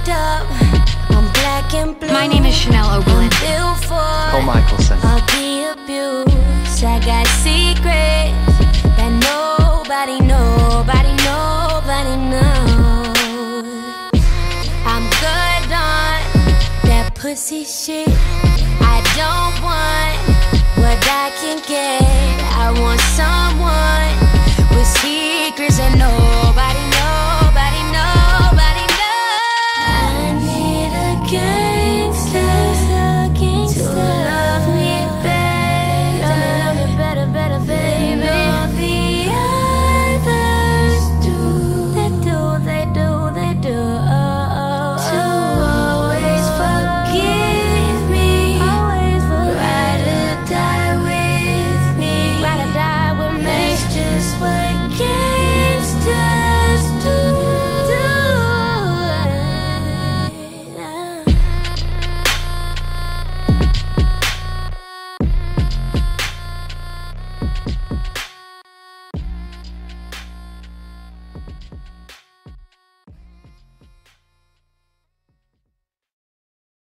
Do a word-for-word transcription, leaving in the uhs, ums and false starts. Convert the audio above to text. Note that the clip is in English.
fucked up. I'm black and blue. My name is Chanel Oberlin. I'm built for Kol Mikaelson. all the abuse. I got secrets that nobody, nobody, nobody knows. I'm good on that pussy shit. I don't want what I can get. I want someone